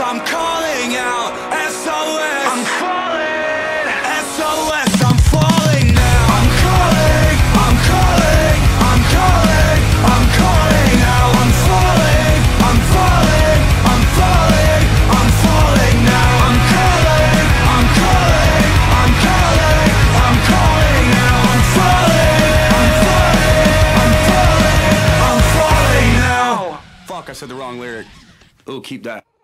I'm calling out, SOS. I'm falling, SOS. I'm falling now. I'm calling, I'm calling, I'm calling, I'm calling out. I'm falling, I'm falling, I'm falling, I'm falling now. I'm calling, I'm calling, I'm calling, I'm calling out. I'm falling, I'm falling, I'm falling, I'm falling now. Fuck, I said the wrong lyric. Oh, keep that.